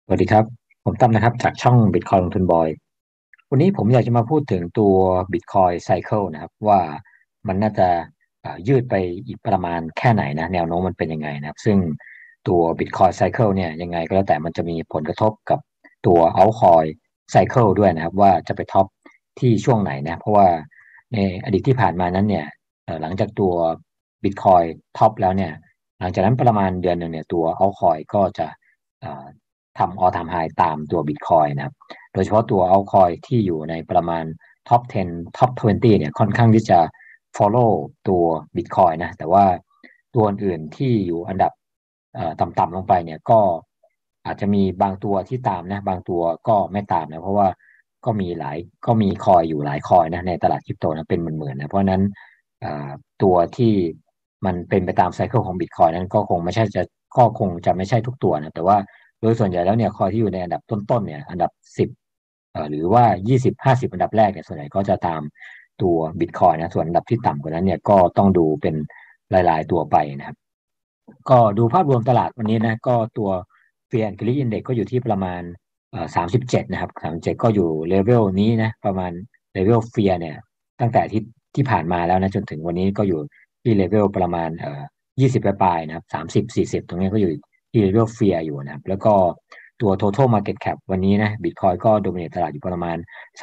สวัสดีครับผมตั้มนะครับจากช่อง Bitcoin ลงทุนบอยวันนี้ผมอยากจะมาพูดถึงตัว Bitcoin Cycle นะครับว่ามันน่าจะยืดไปอีกประมาณแค่ไหนนะแนวโน้มมันเป็นยังไงนะครับซึ่งตัว Bitcoin Cycle เนี่ยยังไงก็แล้วแต่มันจะมีผลกระทบกับตัว Altcoin Cycle ด้วยนะครับว่าจะไปท็อปที่ช่วงไหนนะเพราะว่าในอดีตที่ผ่านมานั้นเนี่ยหลังจากตัว Bitcoin ท็อปแล้วเนี่ยหลังจากนั้นประมาณเดือนหนึ่งเนี่ยตัว Altcoin ก็จะเอ่อ ทำ all time high ตามตัว Bitcoin นะครับโดยเฉพาะตัว altcoin ที่อยู่ในประมาณ top 10 top 20เนี่ยค่อนข้างที่จะ follow ตัว Bitcoin นะแต่ว่าตัวอื่นที่อยู่อันดับต่ำๆลงไปเนี่ยก็อาจจะมีบางตัวที่ตามนะบางตัวก็ไม่ตามนะเพราะว่าก็มีหลายก็มีคอยอยู่หลายคอยนะในตลาดคริปโตนะเป็นหมื่นๆนะเพราะนั้นอ่าตัวที่มันเป็นไปตามไซเคิลของ Bitcoin นั้นก็คงจะไม่ใช่ทุกตัวนะแต่ว่า โดยส่วนใหญ่แล้วเนี่ยคอยที่อยู่ในอันดับต้นๆเนี่ยอันดับ10หรือว่า20-50อันดับแรกเนี่ยส่วนใหญ่ก็จะตามตัวบิตคอยนะส่วนอันดับที่ต่ำกว่านั้นเนี่ยก็ต้องดูเป็นรายๆตัวไปนะครับก็ดูภาพรวมตลาดวันนี้นะก็ตัว Fear and Greed Index ก็อยู่ที่ประมาณ37นะครับ37ก็อยู่เลเวลนี้นะประมาณเลเวล Fear เนี่ยตั้งแต่ที่ผ่านมาแล้วนะจนถึงวันนี้ก็อยู่ที่เลเวลประมาณ20ปลายๆนะครับ30-40ตรงนี้ก็อยู่ ที่เรียกว่าเฟียอยู่นะครับแล้วก็ตัว total market cap วันนี้นะ Bitcoin ก็โดมิเนตตลาดอยู่ประมาณ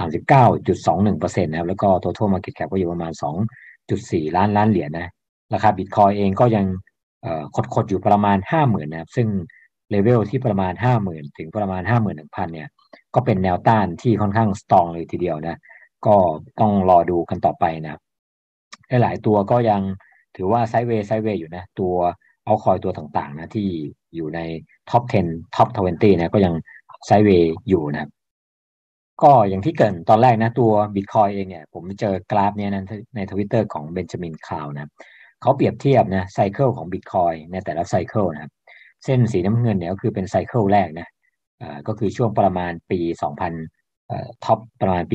39.21%นะครับแล้วก็ total market cap ก็อยู่ประมาณ2.4ล้านเหรียญนะราคา Bitcoin เองก็ยังคดอยู่ประมาณ50,000นะครับซึ่งเลเวลที่ประมาณ50,000ถึงประมาณ51,000เนี่ยก็เป็นแนวต้านที่ค่อนข้างสตรองเลยทีเดียวนะก็ต้องรอดูกันต่อไปนะครับหลายๆตัวก็ยังถือว่าไซด์เวย์อยู่นะตัว เอาคอยตัวต่างๆนะที่อยู่ในท็อป10ท็อป20นะก็ยังไซด์เวย์อยู่นะครับก็อย่างที่เกริ่นตอนแรกนะตัว Bitcoin เองเนี่ยผมเจอกราฟเนี่ยนะในทวิตเตอร์ของเบนจามินคาวนะเขาเปรียบเทียบนะไซเคิลของ Bitcoin ในแต่ละไซเคิลนะครับเส้นสีน้ำเงินเนี่ยก็คือเป็นไซเคิลแรกนะก็คือช่วงประมาณปี2000ท็อปประมาณปี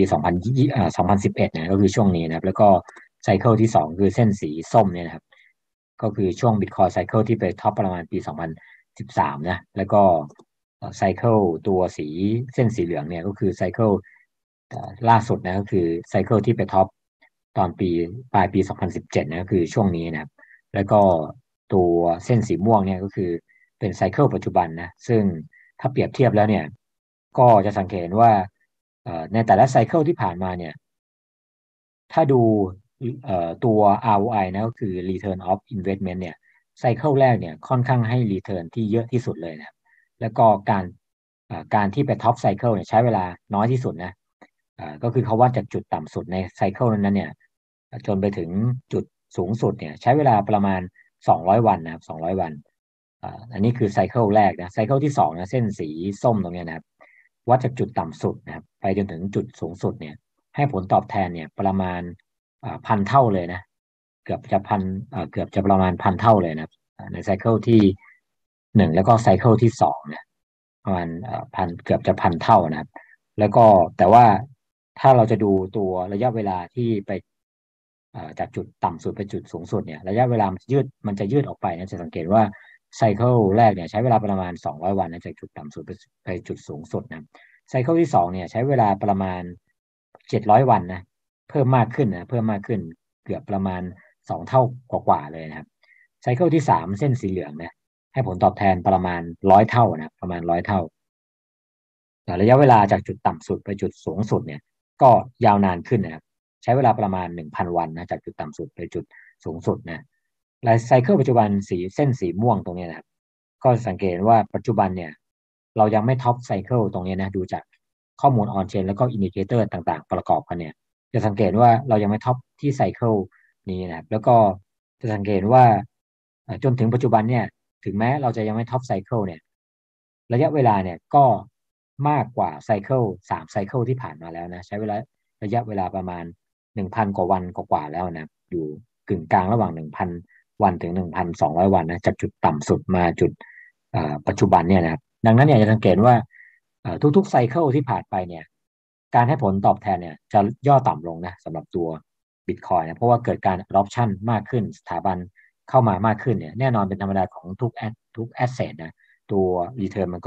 20202011เนี่ยก็คือช่วงนี้นะครับแล้วก็ไซเคิลที่สองคือเส้นสีส้มเนี่ยนะครับ ก็คือช่วง Bitcoin Cycle ที่ไปท็อปประมาณปี2013นะแล้วก็ไซเคิลตัวสีเส้นสีเหลืองเนี่ยก็คือไซเคิลล่าสุดนะก็คือไซเคิลที่ไปท็อปตอนปลายปี2017นะก็คือช่วงนี้นะครับแล้วก็ตัวเส้นสีม่วงเนี่ยก็คือเป็นไซเคิลปัจจุบันนะซึ่งถ้าเปรียบเทียบแล้วเนี่ยก็จะสังเกตว่าในแต่ละไซเคิลที่ผ่านมาเนี่ย ถ้าดูตัว ROI นะก็คือ Return of Investment เนี่ยไซเคิลแรกเนี่ยค่อนข้างให้ Return ที่เยอะที่สุดเลยนะครับแล้วก็การที่ไปท็อปไซเคิลเนี่ยใช้เวลาน้อยที่สุดนะก็คือเขาวัดจากจุดต่ำสุดในไซเคิลนั้นเนี่ยจนไปถึงจุดสูงสุดเนี่ยใช้เวลาประมาณ200วันนะครับ200วันอันนี้คือไซเคิลแรกนะไซเคิลที่สองนะเส้นสีส้มตรงเนี้ยนะครับวัดจากจุดต่ำสุดนะครับไปจนถึงจุดสูงสุดเนี่ย ให้ผลตอบแทนเนี่ยประมาณพันเท่าเลยนะเกือบจะประมาณพันเท่าเลยนะครับในไซเคิลที่หนึ่งแล้วก็ไซเคิลที่สองเนี่ยประมาณเกือบจะพันเท่านะครับแล้วก็แต่ว่าถ้าเราจะดูตัวระยะเวลาที่ไปจากจุดต่ำสุดไปจุดสูงสุดเนี่ยระยะเวลามันจะยืดออกไปนะจะสังเกตว่าไซเคิลแรกเนี่ยใช้เวลาประมาณ200 วันนะจากจุดต่ำสุดไปจุดสูงสุดนะไซเคิลที่สองเนี่ยใช้เวลาประมาณ700 วันนะเพิ่มมากขึ้นนะเพิ่มมากขึ้นเกือบประมาณ2 เท่ากว่าเลยนะครับไซเคิลที่สามเส้นสีเหลืองเนี่ยให้ผลตอบแทนประมาณ100 เท่านะประมาณ100 เท่า แต่ระยะเวลาจากจุดต่ำสุดไปจุดสูงสุดเนี่ยก็ยาวนานขึ้นนะครับใช้เวลาประมาณ1,000 วันนะจากจุดต่ำสุดไปจุดสูงสุดนะและไซเคิลปัจจุบันเส้นสีม่วงตรงนี้นะครับก็สังเกตว่าปัจจุบันเนี่ยเรายังไม่ท็อปไซเคิลตรงนี้นะดูจากข้อมูลออนเชนแล้วก็อินดิเคเตอร์ต่างๆประกอบกันเนี่ยจะสังเกตว่าเรายังไม่ท็อปที่ไซเคิลนี้นะครับแล้วก็จะสังเกตว่าจนถึงปัจจุบันเนี่ยถึงแม้เราจะยังไม่ท็อปไซเคิลเนี่ยระยะเวลาเนี่ยก็มากกว่าไซเคิล3 ไซเคิลที่ผ่านมาแล้วนะใช้เวลาระยะเวลาประมาณ1,000 กว่าวันกว่าแล้วนะอยู่กึ่งกลางระหว่าง1,000 วันถึง1,200 วันนะจากจุดต่ำสุดมาจุดปัจจุบันเนี่ยนะครับดังนั้นเนี่ยจะสังเกตว่าทุกๆไซเคิลที่ผ่านไปเนี่ยการให้ผลตอบแทนเนี่ยจะย่อต่ำลงนะสำหรับตัว Bitcoin นะเพราะว่าเกิดการ adoption มากขึ้นสถาบันเข้ามามากขึ้นเนี่ยแน่นอนเป็นธรรมดาของทุกแอสเซทนะตัว return มันก็จะ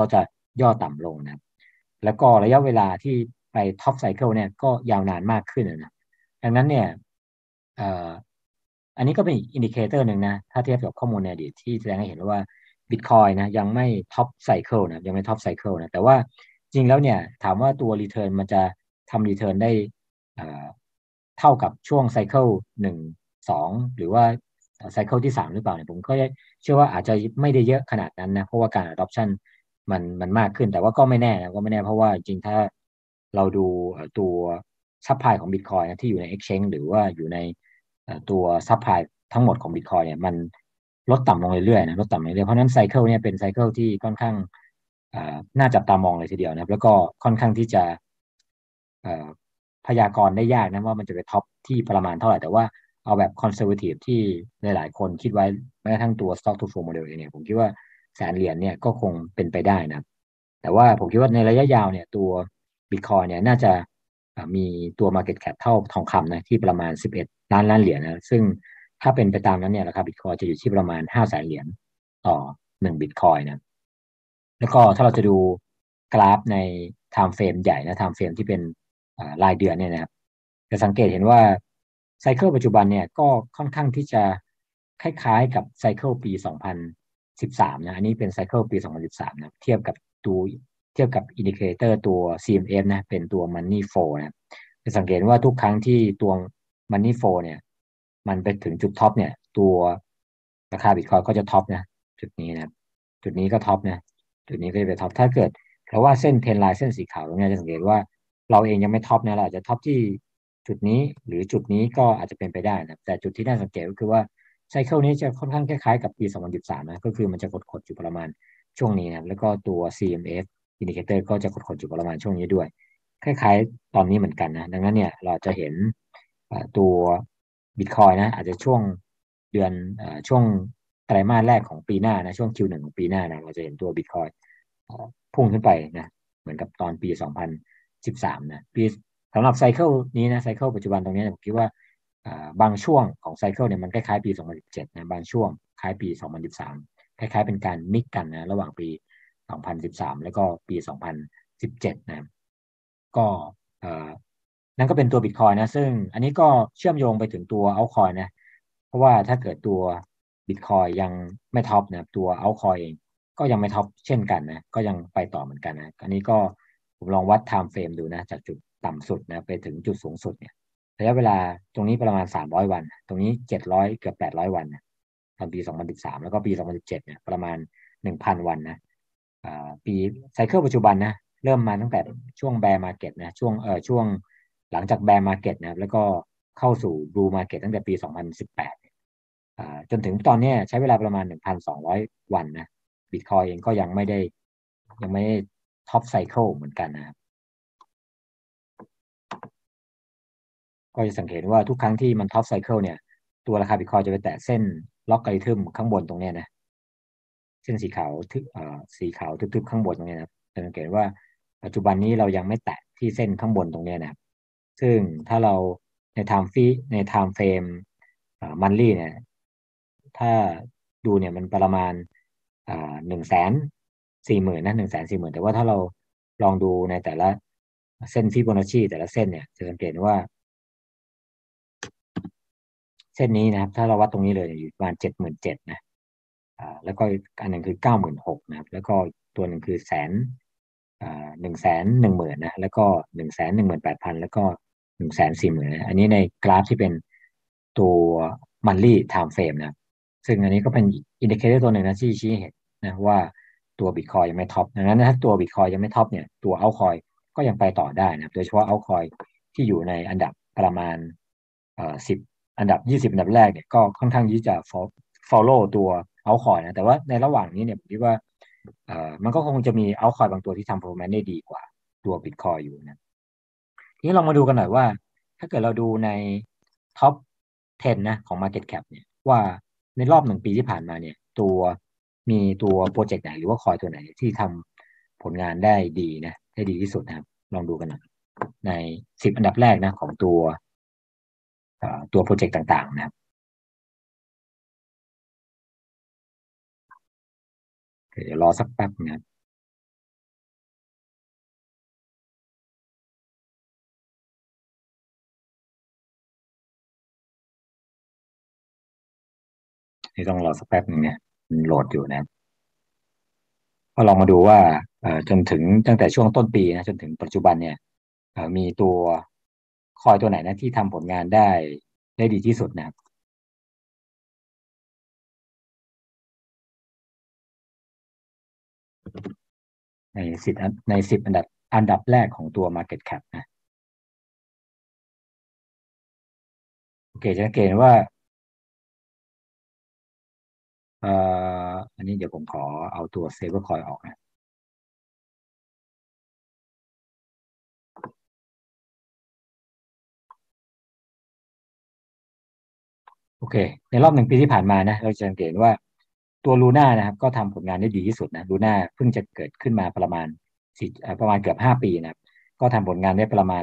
ย่อต่ำลงนะครับแล้วก็ระยะเวลาที่ไปท็อปไซเคิลเนี่ยก็ยาวนานมากขึ้นนะดังนั้นเนี่ยเอ่ออันนี้ก็เป็นอินดิเคเตอร์หนึ่งนะถ้าเทียบกับข้อมูลในอดีตที่แสดงให้เห็นว่าบิตคอยนะยังไม่ท็อปไซเคิลนะยังไม่ท็อปไซเคิลนะแต่ว่าจริงแล้วเนี่ยถามว่าตัวรีเทิร์นมันจะทำรีเทิร์นได้เอ่อเท่ากับช่วงไซเคิลหนึ่งสองหรือว่าไซเคิลที่สามหรือเปล่าเนี่ยผมก็เชื่อว่าอาจจะไม่ได้เยอะขนาดนั้นนะเพราะว่าการ adoption มันมากขึ้นแต่ว่าก็ไม่แน่นะก็ไม่แน่เพราะว่าจริงๆถ้าเราดูตัวซัพพลายของบิตคอยนะที่อยู่ใน exchange หรือว่าอยู่ในตัวซัพพลายทั้งหมดของบิตคอยเนี่ยมันลดต่ำลงเรื่อยๆนะลดต่ำลงเรื่อยๆเพราะฉะนั้นไซเคิลเนี่ยเป็นไซเคิลที่ค่อนข้างน่าจับตามองเลยทีเดียวนะครับแล้วก็ค่อนข้างที่จะเอ่อพยากรณ์ได้ยากนะว่ามันจะไปท็อปที่ประมาณเท่าไหร่แต่ว่าเอาแบบคอนเซอร์วทีฟที่หลายๆคนคิดไว้แม้กระทั่งตัว Stock to Flow Model เองเนี่ยผมคิดว่า100,000 เหรียญเนี่ยก็คงเป็นไปได้นะครับแต่ว่าผมคิดว่าในระยะยาวเนี่ยตัว Bitcoin เนี่ยน่าจะมีตัว Market Cap เท่าทองคำนะที่ประมาณ11 ล้านเหรียญนะซึ่งถ้าเป็นไปตามนั้นเนี่ยราคา Bitcoin จะอยู่ที่ประมาณ500,000 เหรียญต่อ1 Bitcoin นะแล้วก็ถ้าเราจะดูกราฟใน time frame ใหญ่นะ time frame ที่เป็นรายเดือนเนี่ยนะครับจะสังเกตเห็นว่าไซเคิลปัจจุบันเนี่ยก็ค่อนข้างที่จะคล้ายๆกับไซเคิลปี2013นะอันนี้เป็นไซเคิลปี2013นะเทียบกับอินดิเคเตอร์ตัว CMF นะเป็นตัว Money Flow นะจะสังเกตว่าทุกครั้งที่ตัว Money Flow เนี่ยมันไปถึงจุดท็อปเนี่ยตัวราคาบิตคอยก็จะท็อปนะจุดนี้นะครับจุดนี้ก็ท็อปนะจุดนี้ก็จะไปท็อปถ้าเกิดเพราะว่าเส้นเทรนไลน์เส้นสีขาวตรงนี้จะสังเกตว่าเราเองยังไม่ท็อปนะเราอาจจะท็อปที่จุดนี้หรือจุดนี้ก็อาจจะเป็นไปได้นะแต่จุดที่น่าสังเกตก็คือว่าไซเคิลนี้จะค่อนข้างคล้ายๆกับปี2013นะก็คือมันจะกดอยู่ประมาณช่วงนี้นะครับแล้วก็ตัว CMF Indicator ก็จะกดอยู่ประมาณช่วงนี้ด้วยคล้ายๆตอนนี้เหมือนกันนะดังนั้นเนี่ยเราจะเห็นตัวบิตคอยนะอาจจะช่วงเดือนช่วงไตรมาสแรกของปีหน้านะช่วง Q1 ของปีหน้านะเราจะเห็นตัวบิตคอยพุ่งขึ้นไปนะเหมือนกับตอนปี2013นะปีสำหรับไซเคิลนี้นะไซเคิลปัจจุบันตรงนี้ผมคิดว่าบางช่วงของไซเคิลเนี่ยมันคล้ายๆปี2017นะบางช่วงคล้ายปี2013คล้ายๆเป็นการมิกกันนะระหว่างปี2013แล้วก็ปี2017นะก็เอ่อนั่นก็เป็นตัวบิตคอยนะซึ่งอันนี้ก็เชื่อมโยงไปถึงตัวเอาคอยนะเพราะว่าถ้าเกิดตัวบิตคอยยังไม่ท็อปนะตัวเอาคอยเองก็ยังไม่ท็อปเช่นกันนะก็ยังไปต่อเหมือนกันนะอันนี้ก็ผมลองวัดไทม์เฟรมดูนะจากจุดต่ำสุดนะไปถึงจุดสูงสุดเนี่ยระยะเวลาตรงนี้ประมาณ300 วันตรงนี้700เกือบ800 วันนะตอนปี2013แล้วก็ปี2017เนี่ยประมาณ1,000 วันนะปีไซเคิลปัจจุบันนะเริ่มมาตั้งแต่ช่วงแบร์มาร์เก็ตนะช่วงหลังจากแบร์มาร์เก็ตนะครับแล้วก็เข้าสู่บูมมาร์เก็ตตั้งแต่ปี2018จนถึงตอนนี้ใช้เวลาประมาณ1,200 วันนะบิตคอยเองก็ยังไม่ได้ท็อปไซเคิลเหมือนกันนะครับก็จะสังเกตว่าทุกครั้งที่มันท็อปไซเคิลเนี่ยตัวราคาบิตคอยจะไปแตะเส้นล็อกไกทึมข้างบนตรงเนี้ยนะเส้นสีขาวทึบๆข้างบนตรงเนี้ยนะครับจะสังเกตว่าปัจจุบันนี้เรายังไม่แตะที่เส้นข้างบนตรงเนี้ยนะครับซึ่งถ้าเราในไทม์เฟรมมันลี่เนี่ยถ้าดูเนี่ยมันประมาณ140,000นะ140,000แต่ว่าถ้าเราลองดูในแต่ละเส้นฟิโบนัชชีแต่ละเส้นเนี่ยจะสังเกตว่าเส้นนี้นะครับถ้าเราวัดตรงนี้เลยอยู่ประมาณ77,000นะแล้วก็อีกอันหนึ่งคือ96,000นะครับแล้วก็ตัวหนึ่งคือ110,000นะแล้วก็118,000แล้วก็140,000นะอันนี้ในกราฟที่เป็นตัว monthly time frame นะซึ่งอันนี้ก็เป็นอินดิเคเตอร์ตัวหนึ่งนะที่ชี้เห็นนะว่าตัวบิตคอยยังไม่ท็อปดังนั้นถ้าตัวบิตคอยยังไม่ท็อปเนี่ยตัวเอาคอยก็ยังไปต่อได้นะครับโดยเฉพาะเอาคอยที่อยู่ในอันดับประมาณ10อันดับ20อันดับแรกเนี่ยก็ค่อนข้างที่จะ follow ตัวเอาคอยนะแต่ว่าในระหว่างนี้เนี่ยผมคิดว่ามันก็คงจะมีเอาคอยบางตัวที่ทำ performance ได้ดีกว่าตัวบิตคอยอยู่นะทีนี้ลองมาดูกันหน่อยว่าถ้าเกิดเราดูในท็อป10นะของ Market Cap เนี่ยว่าในรอบ1 ปีที่ผ่านมาเนี่ยมีตัวโปรเจกต์ไหนหรือว่าคอยตัวไหนที่ทำผลงานได้ดีนะได้ดีที่สุดนะครับลองดูกันหน่อยใน10 อันดับแรกนะของตัวโปรเจกต์ต่างๆนะครับเดี๋ยวรอสักแป๊บนะครับนี่ต้องรอสักแป๊บหนึ่งเนี่ยมันโหลดอยู่นะครับก็ลองมาดูว่าจนถึงตั้งแต่ช่วงต้นปีนะจนถึงปัจจุบันเนี่ยมีตัวคอยตัวไหนนะที่ทำผลงานได้ดีที่สุดนะครับในสิบอันดับแรกของตัว Market Cap นะโอเคจะสังเกตว่าเอ่อันนี้เดี๋ยวผมขอเอาตัว Stablecoin ออกนะ โอเคในรอบ1 ปีที่ผ่านมานะเราจะสังเกตว่าตัวลูน่านะครับก็ทำผลงานได้ดีที่สุดนะลูน่าเพิ่งจะเกิดขึ้นมาประมาณเกือบ5 ปีนะครับก็ทำผลงานได้ประมาณ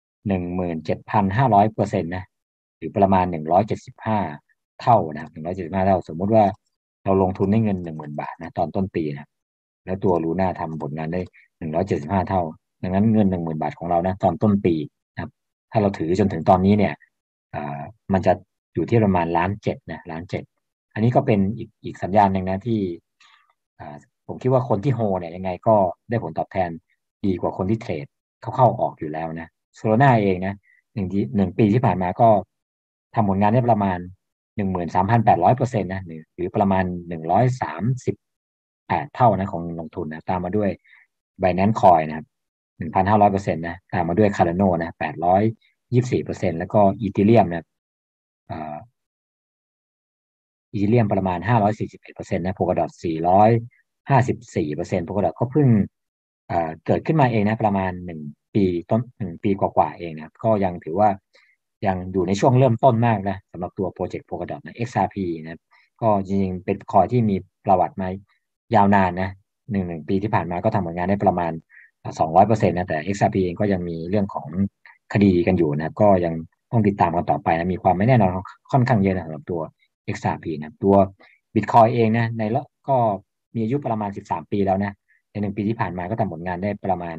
17,500%นะหรือประมาณ175 เท่านะครับ175 เท่าสมมุติว่าเราลงทุนได้เงิน10,000 บาทนะตอนต้นปีนะแล้วตัวลูน่าทำผลงานได้175 เท่าดังนั้นเงิน10,000 บาทของเรานะตอนต้นปีนะครับถ้าเราถือจนถึงตอนนี้เนี่ย อ่ามันจะอยู่ที่ประมาณ1.7 ล้านนะ1.7 ล้านอันนี้ก็เป็นอีกสัญญาณหนึ่งนะที่อ่าผมคิดว่าคนที่โฮเนี่ยยังไงก็ได้ผลตอบแทนดีกว่าคนที่เทรดเข้าออกอยู่แล้วนะโซโลนาเองนะหนึ่งปีที่ผ่านมาก็ทำผลงานได้ประมาณ13,800%นะหรือประมาณ138 เท่านะของลงทุนนะตามมาด้วย Binance Coin นะครับ1,500%นะตามมาด้วย Cardano นะ824%แล้วก็อีเธเรียมนะอ่าอีเธเรียมประมาณ541%นะโพลาดอท454%โพลาดอทก็เพิ่งเกิดขึ้นมาเองนะประมาณ1 ปีกว่าๆเองนะก็ยังถือว่ายังอยู่ในช่วงเริ่มต้นมากนะสำหรับตัวโปรเจกต์โพลาดอทนะ XRP นะก็จริงๆเป็นคอยที่มีประวัติมายาวนานนะหนึ่งปีที่ผ่านมาก็ทำผลงานได้ประมาณ200%นะแต่ XRP เองก็ยังมีเรื่องของคดีกันอยู่นะก็ยังต้องติดตามกันต่อไปนะมีความไม่แน่นอนค่อนข้างเยอะนะสำหรับตัว XRP นะตัว Bitcoin เองนะในแล้วก็มีอายุประมาณ13 ปีแล้วนะใน1 ปีที่ผ่านมาก็ทำผลงานได้ประมาณ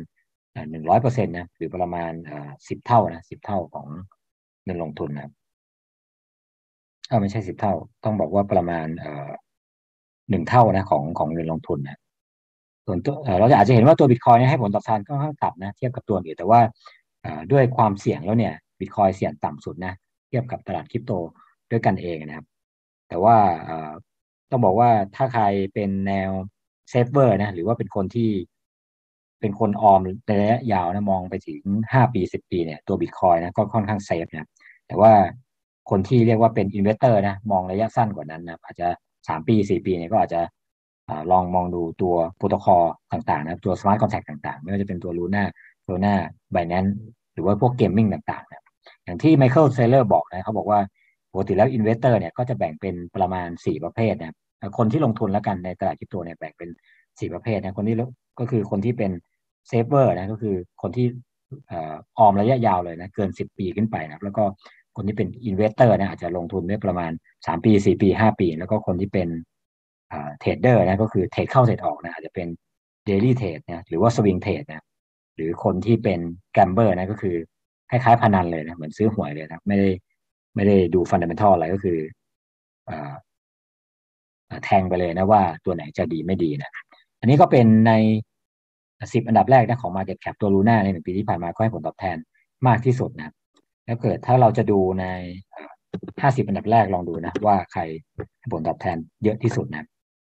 100%นะหรือประมาณ10 เท่านะ10 เท่าของเงินลงทุนนะไม่ใช่10 เท่าต้องบอกว่าประมาณ1 เท่านะของเงินลงทุนนะ ส่วนตัวเราจะอาจจะเห็นว่าตัวบิตคอยน์ให้ผลตอบแทนค่อนข้างต่ำนะเทียบกับตัวอื่นแต่ว่าด้วยความเสี่ยงแล้วเนี่ยบิตคอยน์เสี่ยงต่ำสุดนะเทียบกับตลาดคริปโตด้วยกันเองนะครับแต่ว่าต้องบอกว่าถ้าใครเป็นแนวเซฟเวอร์นะหรือว่าเป็นคนที่เป็นคนออมในระยะยาวนะมองไปถึง5 ปี10 ปีเนี่ยตัวบิตคอยน์นะก็ค่อนข้างเซฟนะแต่ว่าคนที่เรียกว่าเป็นอินเวสเตอร์นะมองระยะสั้นกว่านั้นนะอาจจะ3 ปี 4 ปีเนี่ยก็อาจจะ ลองมองดูตัวโปรโตคอลต่างๆนะตัวสมาร์ทคอนแทคต่างๆไม่ว่าจะเป็นตัว Luna Binance หรือว่าพวกเกมมิ่งต่างๆนะอย่างที่ไมเคิลเซเลอร์บอกนะเขาบอกว่าปกติแล้วอินเวสเตอร์เนี่ยก็จะแบ่งเป็นประมาณ4 ประเภทนะคนที่ลงทุนแล้วกันในตลาดคริปโตเนี่ยแบ่งเป็น4 ประเภทนะคนที่ก็คือคนที่เป็นเซฟเวอร์นะก็คือคนที่ออมระยะยาวเลยนะเกิน10 ปีขึ้นไปนะแล้วก็คนที่เป็นอินเวสเตอร์นะอาจจะลงทุนได้ประมาณ3 ปี 4 ปี 5 ปีแล้วก็คนที่เป็นเทรดเดอร์นะก็คือเทรดเข้าเทรดออกนะอาจจะเป็นเดลี่เทรดนะหรือว่าสวิงเทรดนะหรือคนที่เป็นแกมเบอร์นะก็คือคล้ายๆพนันเลยนะเหมือนซื้อหวยเลยนะไม่ได้ดูฟันเดเมนทัลอะไรก็คืออ่าแทงไปเลยนะว่าตัวไหนจะดีไม่ดีนะอันนี้ก็เป็นใน10 อันดับแรกนะของ Market Cap ตัวลูน่าใน1 ปีที่ผ่านมาก็ให้ผลตอบแทนมากที่สุดนะแล้วเกิดถ้าเราจะดูใน50 อันดับแรกลองดูนะว่าใครให้ผลตอบแทนเยอะที่สุดนะ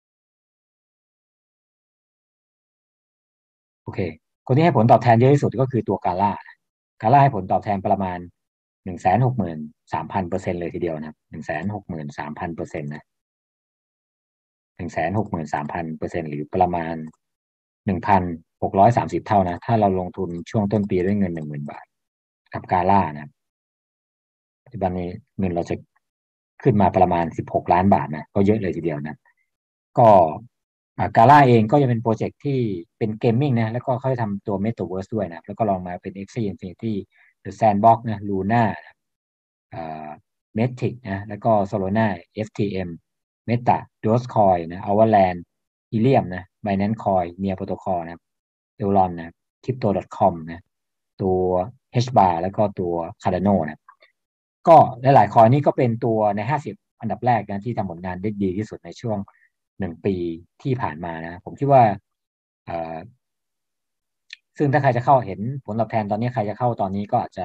โอเคคนที่ให้ผลตอบแทนเยอะที่สุดก็คือตัวกาล่าให้ผลตอบแทนประมาณ163,000%เลยทีเดียวนะครับ163,000%นะ163,000%หรือประมาณ1,630 เท่านะถ้าเราลงทุนช่วงต้นปีด้วยเงิน10,000 บาทกับกาล่านะปัจจุบันนี้เงินเราจะขึ้นมาประมาณ16 ล้านบาทนะก็เยอะเลยทีเดียวนะก็กาล่าเองก็จะเป็นโปรเจกต์ที่เป็นเกมมิ่งนะแล้วก็เขาจะทำตัว Metaverse ด้วยนะแล้วก็ลองมาเป็น Axie Infinity The Sandbox นะ Luna อ่า Matic นะแล้วก็ Solana FTM Meta Dogecoin นะ Avalanche Helium นะ Binance Coin Near Protocol นะ Elon นะ Crypto.com นะตัว HBAR แล้วก็ตัว Cardano นะก็หลายๆคอยนี่ก็เป็นตัวใน50 อันดับแรกนะที่ทำผลงานได้ดีที่สุดในช่วง1 ปีที่ผ่านมานะผมคิดว่าเอ่อซึ่งถ้าใครจะเข้าเห็นผลตอบแทนตอนนี้ใครจะเข้าตอนนี้ก็อาจจะ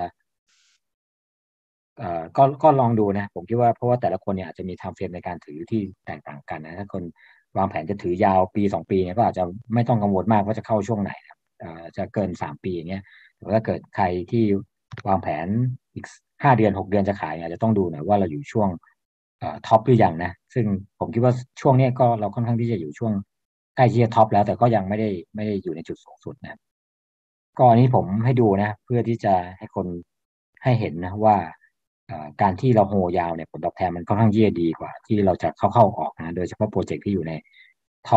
ก็ลองดูนะผมคิดว่าเพราะว่าแต่ละคนเนี่ยอาจจะมีไทม์เฟรมในการถือที่แตกต่างกันนะถ้าคนวางแผนจะถือยาว1-2 ปีเนี่ยก็อาจจะไม่ต้องกังวลมากว่าจะเข้าช่วงไหนนะจะเกิน3 ปีอย่างเงี้ยแต่ว่าถ้าเกิดใครที่วางแผนอีก5 เดือน 6 เดือนจะขายเนี่ยอาจจะต้องดูหน่อยว่าเราอยู่ช่วงท็อปหรือยังนะซึ่งผมคิดว่าช่วงเนี้ยก็เราค่อนข้างที่จะอยู่ช่วงใกล้ที่จะท็อปแล้วแต่ก็ยังไม่ได้อยู่ในจุดสูงสุดนะ ก็อันนี้ผมให้ดูนะเพื่อที่จะให้คนให้เห็นนะว่าการที่เราโฮยาวเนี่ยผลตอบแทนมันค่อนข้างที่จะดีกว่าที่เราจะเข้าออกนะโดยเฉพาะโปรเจกต์ที่อยู่ในท็อป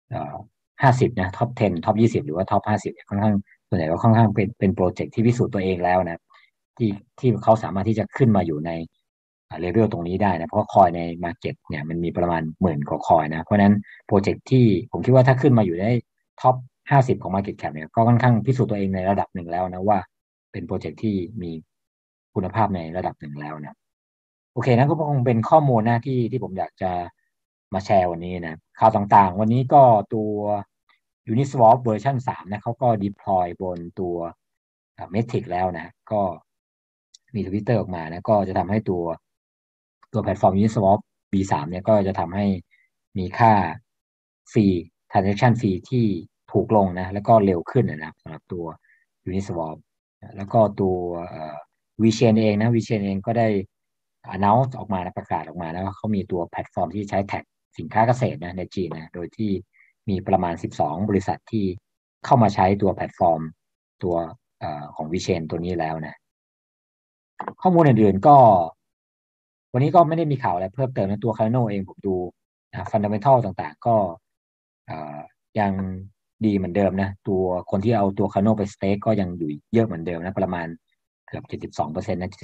50นะท็อป 10ท็อป 20หรือว่าท็อป 50เนี่ยค่อนข้างส่วนใหญ่ก็ค่อนข้างเป็นโปรเจกต์ที่พิสูจน์ตัวเองแล้วนะที่ที่เขาสามารถที่จะขึ้นมาอยู่ในเลเวลตรงนี้ได้นะเพราะคอยในมาร์เก็ตเนี่ยมันมีประมาณ10,000 กว่าคอยนะเพราะฉะนั้นโปรเจกต์ที่ผมคิดว่าถ้าขึ้นมาอยู่ในท็อป 50ของ Market Cap เนี่ยก็ค่อนข้างพิสูจน์ตัวเองในระดับหนึ่งแล้วนะว่าเป็นโปรเจกต์ที่มีคุณภาพในระดับหนึ่งแล้วนะโอเคนะก็คงเป็นข้อมูลนะที่ผมอยากจะมาแชร์วันนี้นะข่าวต่างๆวันนี้ก็ตัว Uniswap เวอร์ชัน3นะเขาก็ deploy บนตัวMatic แล้วนะก็มีทวิตเตอร์ออกมานะก็จะทำให้ตัวแพลตฟอร์ม Uniswap V3เนี่ยก็จะทำให้มีค่าฟรี transaction ฟรีที่ถูกลงนะแล้วก็เร็วขึ้นนะครับสำหรับตัว Uniswap แล้วก็ตัวVChain เองนะ VChain เองก็ได้ announce ออกมานะประกาศออกมาแล้วว่าเขามีตัวแพลตฟอร์มที่ใช้แท็กสินค้าเกษตรนะในจีนนะโดยที่มีประมาณ12บริษัทที่เข้ามาใช้ตัวแพลตฟอร์มตัวของ VChain ตัวนี้แล้วนะข้อมูลอื่นๆก็วันนี้ก็ไม่ได้มีข่าวอะไรเพิ่มเติมในตัวคาร์โนเองผมดูฟันดัมเมทัลต่างๆก็เอ่อยังดีเหมือนเดิมนะตัวคนที่เอาตัวคาร์โนไปสเต็กก็ยังอยู่เยอะเหมือนเดิมนะประมาณเกือบ72%นะ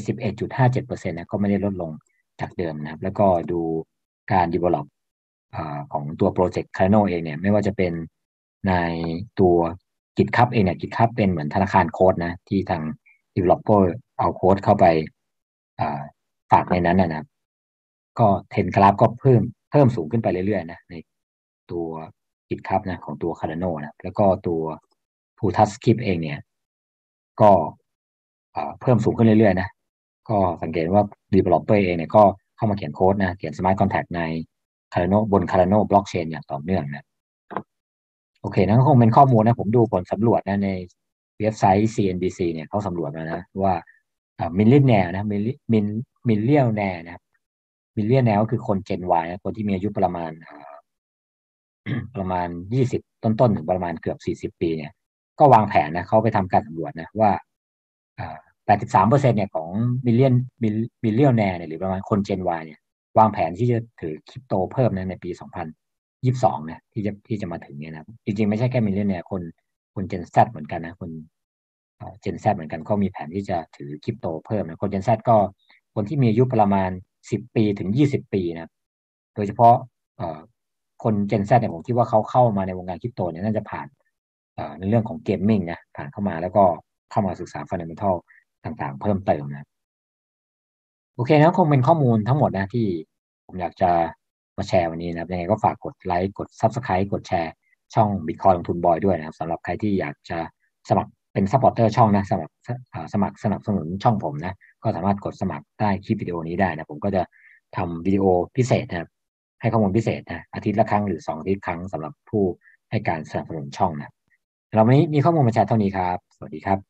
71.57%นะก็ไม่ได้ลดลงจากเดิมนะครับแล้วก็ดูการ develop ของตัวโปรเจกต์ Cardano เองเนี่ยไม่ว่าจะเป็นในตัวGitHub เองเนี่ย GitHub เป็นเหมือนธนาคารโค้ดนะที่ทาง developer เอาโค้ดเข้าไปอ่าฝากในนั้นนะครับก็เทนกราฟก็เพิ่มสูงขึ้นไปเรื่อยๆนะในตัว GitHub นะของตัว Cardano นะแล้วก็ตัว Futascript เองเนี่ยก็เพิ่มสูงขึ้นเรื่อยๆนะก็สังเกตว่า developer เองเนี่ยก็เข้ามาเขียนโค้ดนะเขียน smart contract ใน Cardano บน Cardano blockchain อย่างต่อเนื่องนะโอเคนั่นก็คงเป็นข้อมูลนะผมดูผลสำรวจนะในเว็บไซต์ CNBC เนี่ยเขาสำรวจมานะว่ามิลเลนแนร์นะมิลเลียนแนร์นะครับมิลเลียนแนร์ก็คือคน Gen Y นะคนที่มีอายุประมาณประมาณ20ต้นๆถึงประมาณเกือบ40 ปีเนี่ยก็วางแผนนะเขาไปทำการสำรวจนะว่า83%เนี่ยของมิลเลียนมิลเลียนแนร์เนี่ยหรือประมาณคน Gen Y เนี่ยวางแผนที่จะถือคริปโตเพิ่มนะในปี2022เนี่ยที่จะมาถึงเนี่ยนะจริงๆไม่ใช่แค่มิลเลียนแนร์คน Gen Z เหมือนกันนะคนGen Z เหมือนกันก็มีแผนที่จะถือคริปโตเพิ่มนะคน Gen Z ก็คนที่มีอายุประมาณ10 ปีถึง20 ปีนะโดยเฉพาะเอ่อคน Gen Z เนี่ยผมคิดว่าเขาเข้ามาในวงการคริปโตเนี่ยน่าจะผ่านในเรื่องของเกมมิ่งนะผ่านเข้ามาแล้วก็เข้ามาศึกษาฟันเดเมนทัลต่างๆเพิ่มเติมนะโอเคนะคงเป็นข้อมูลทั้งหมดนะที่ผมอยากจะมาแชร์วันนี้นะครับยังไงก็ฝากกดไลค์กด Subscribe กดแชร์ช่อง Bitcoin ลงทุนบอยด้วยนะครับสำหรับใครที่อยากจะสมัครเป็นซัพพอร์เตอร์ช่องนะสมัครสนับสนุนช่องผมนะก็สามารถกดสมัครใต้คลิปวิดีโอนี้ได้นะผมก็จะทำวิดีโอพิเศษนะครับให้ข้อมูลพิเศษนะอาทิตย์ละครั้งหรือ2 อาทิตย์ครั้งสำหรับผู้ให้การสนับสนุนช่องนะเราวันนี้มีข้อมูลมาแชร์เท่านี้ครับสวัสดีครับ